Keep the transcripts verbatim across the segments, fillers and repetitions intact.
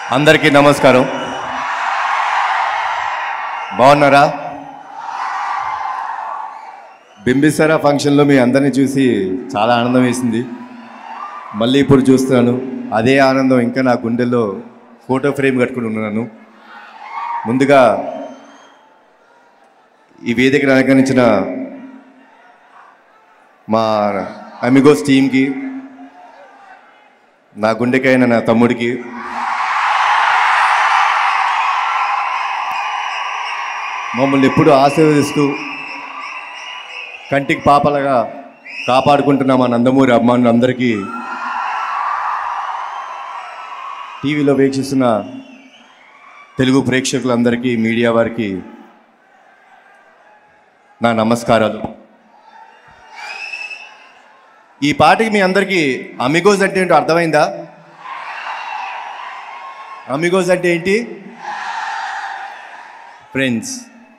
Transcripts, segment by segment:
అందరికీ నమస్కారం. బాగున్నారా? బింబిసారా ఫంక్షన్లో మీ అందరినీ చూసి చాలా ఆనందం వేసింది. మళ్ళీ ఇప్పుడు చూస్తున్నాను, అదే ఆనందం ఇంకా నా గుండెల్లో ఫోటో ఫ్రేమ్ కట్టుకుని ఉన్నాను. ముందుగా ఈ వేదికను అలంకరించిన మా అమిగోస్ టీమ్కి, నా గుండెకైన నా తమ్ముడికి, మమ్మల్ని ఎప్పుడు ఆశీర్వదిస్తూ కంటికి పాపలుగా కాపాడుకుంటున్న మా నందమూరి అభిమానులందరికీ, టీవీలో వీక్షిస్తున్న తెలుగు ప్రేక్షకులందరికీ, మీడియా వారికి నా నమస్కారాలు. ఈ పాటకి మీ అందరికీ అమిగోస్ అంటే ఏంటో అర్థమైందా? అమిగోస్ అంటే ఏంటి? ఫ్రెండ్స్.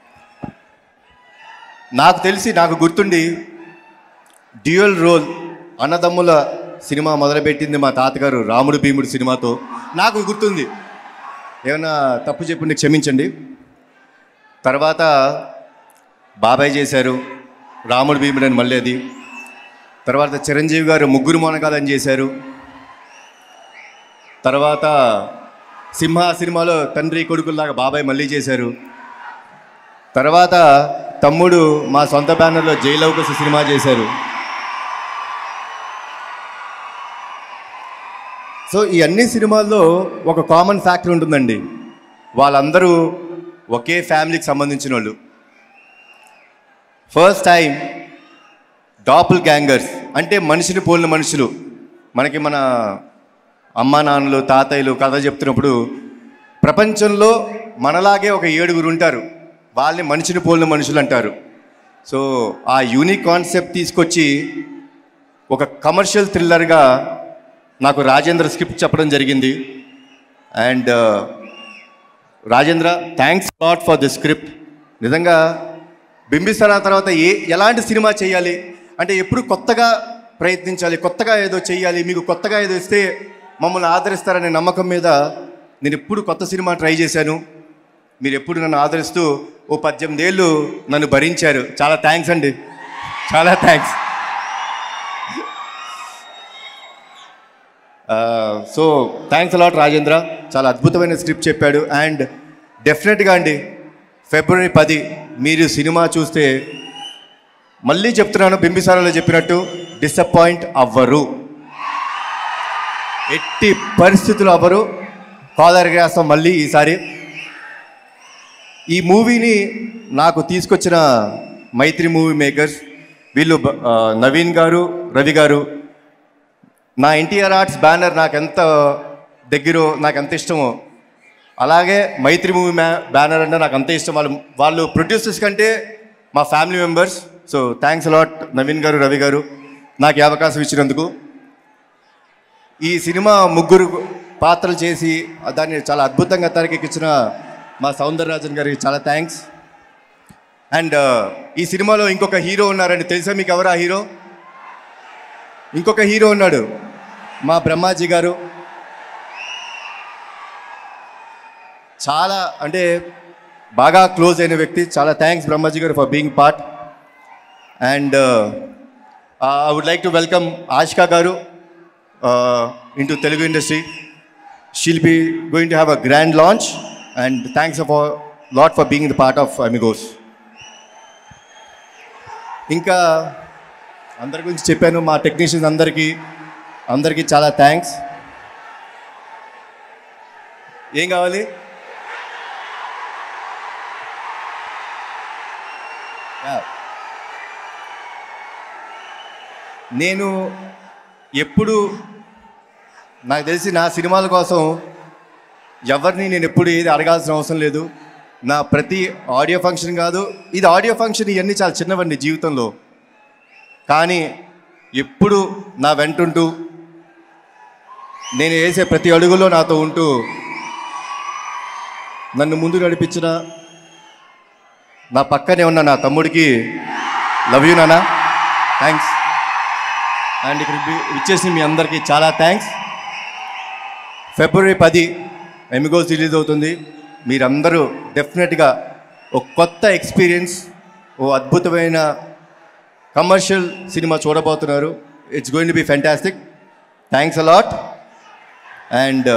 నాకు తెలిసి, నాకు గుర్తుండి, డ్యూయల్ రోల్ అన్నదమ్ముల సినిమా మొదలుపెట్టింది మా తాతగారు రాముడు భీముడు సినిమాతో. నాకు గుర్తుంది, ఏమైనా తప్పు చెప్పుంటే క్షమించండి. తర్వాత బాబాయ్ చేశారు రాముడు భీముడు అని, మళ్ళీ అది. తర్వాత చిరంజీవి గారు ముగ్గురు మొనగాలని చేశారు. తర్వాత సింహ సినిమాలో తండ్రి కొడుకుల్లాగా బాబాయ్ మళ్ళీ చేశారు. తర్వాత తమ్ముడు మా సొంత బ్యానర్లో జైలవకుశ సినిమా చేశారు. సో ఈ అన్ని సినిమాల్లో ఒక కామన్ ఫ్యాక్టర్ ఉంటుందండి, వాళ్ళందరూ ఒకే ఫ్యామిలీకి సంబంధించిన వాళ్ళు. ఫస్ట్ టైం డాపుల్ గ్యాంగర్స్ అంటే మనిషిని పోలిన మనుషులు. మనకి మన అమ్మా నాన్నలు తాతయ్యలు కథ చెప్తున్నప్పుడు ప్రపంచంలో మనలాగే ఒక ఏడుగురు ఉంటారు, వాళ్ళని మనిషిని పోలిన మనుషులు అంటారు. సో ఆ యూనిక్ కాన్సెప్ట్ తీసుకొచ్చి ఒక కమర్షియల్ థ్రిల్లర్గా నాకు రాజేంద్ర స్క్రిప్ట్ చెప్పడం జరిగింది. And Rajendra, thanks lot for the script. నిజంగా బింబిసారా తర్వాత ఏ ఎలాంటి సినిమా చేయాలి అంటే ఎప్పుడు కొత్తగా ప్రయత్నించాలి, కొత్తగా ఏదో చేయాలి, మీకు కొత్తగా ఏదో ఇస్తే మమ్మల్ని ఆదరిస్తారనే నమ్మకం మీద నేను ఎప్పుడు కొత్త సినిమా ట్రై చేశాను. మీరు ఎప్పుడు నన్ను ఆదరిస్తూ ఓ పద్దెనిమిది ఏళ్ళు నన్ను భరించారు. చాలా థ్యాంక్స్ అండి, చాలా thanks. So thanks a lot Rajendra, చాలా అద్భుతమైన స్క్రిప్ట్ చెప్పాడు. అండ్ డెఫినెట్గా అండి, ఫిబ్రవరి పది మీరు సినిమా చూస్తే, మళ్ళీ చెప్తున్నాను, బింబిసారాలో చెప్పినట్టు డిసప్పాయింట్ అవ్వరు, ఎట్టి పరిస్థితులు అవ్వరు. కాలర్గా వేస్తాం మళ్ళీ ఈసారి. ఈ మూవీని నాకు తీసుకొచ్చిన మైత్రి మూవీ మేకర్స్, వీళ్ళు నవీన్ గారు, రవి గారు. నా ఎన్టీఆర్ ఆర్ట్స్ బ్యానర్ నాకు ఎంత దగ్గరో, నాకు ఎంత ఇష్టమో, అలాగే మైత్రి మూవీ మ్యా బ్యానర్ అంటే నాకు అంతే ఇష్టం. వాళ్ళు వాళ్ళు ప్రొడ్యూసర్స్ కంటే మా family members. So thanks a lot Naveen garu, Ravi గారు, నాకు ఈ అవకాశం ఇచ్చినందుకు. ఈ సినిమా ముగ్గురు పాత్రలు చేసి దాన్ని చాలా అద్భుతంగా తెరకెక్కించిన మా సౌందరరాజన్ గారికి చాలా థ్యాంక్స్. అండ్ ఈ సినిమాలో ఇంకొక హీరో ఉన్నారండి, తెలుసా మీకు ఎవరు ఆ హీరో? ఇంకొక హీరో ఉన్నాడు, మా బ్రహ్మాజీ గారు. చాలా అంటే బాగా క్లోజ్ అయిన వ్యక్తి. చాలా thanks Brahmaji garu for being part. And I would like to welcome Ashika garu into Telugu industry. She'll be going to have a grand launch. And thanks for lot for being the part of Amigos. ఇంకా అందరి గురించి చెప్పాను, మా technicians అందరికీ అందరికీ చాలా thanks. ఏం కావాలి? నేను ఎప్పుడు, నాకు తెలిసి నా సినిమాల కోసం ఎవరిని నేను ఎప్పుడు ఏది అడగాల్సిన అవసరం లేదు. నా ప్రతి ఆడియో ఫంక్షన్ కాదు, ఇది ఆడియో ఫంక్షన్, ఇవన్నీ చాలా చిన్నవండి జీవితంలో, కానీ ఎప్పుడు నా వెంటుంటూ, నేను వేసే ప్రతి అడుగులో నాతో ఉంటూ నన్ను ముందు నడిపించిన నా పక్కనే ఉన్న నా తమ్ముడికి లవ్ యూ నాన్న, థ్యాంక్స్. అండ్ ఇక్కడ ఇచ్చేసి మీ అందరికీ చాలా థ్యాంక్స్. ఫిబ్రవరి పది ఎమిగోస్ రిలీజ్ అవుతుంది. మీరందరూ డెఫినెట్గా ఒక కొత్త ఎక్స్పీరియన్స్, ఓ అద్భుతమైన కమర్షియల్ సినిమా చూడబోతున్నారు. It's going to be fantastic. Thanks a lot. And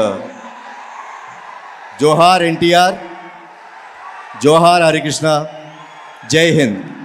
జోహార్ ఎన్టీఆర్, జోహార్ హరికృష్ణ, జై హింద్.